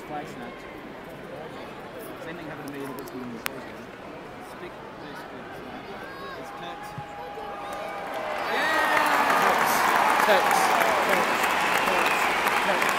flag snatch. Same thing happened to me in the whiskey and the boys game. Stick this good snap. It's Tex. Yeah! Tex.